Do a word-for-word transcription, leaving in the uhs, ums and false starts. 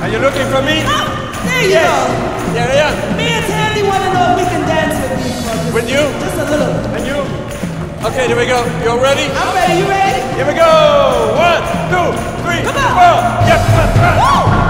Are you looking for me? Oh, there you yes. go. Yeah, yeah. Me and Tandy want to know if we can dance with you. Just, with you? Just a little. And you? Okay, here we go. You all ready? I'm ready. You ready? Here we go. One, two, three, Come on. four. Yes, yes, yes. Woo!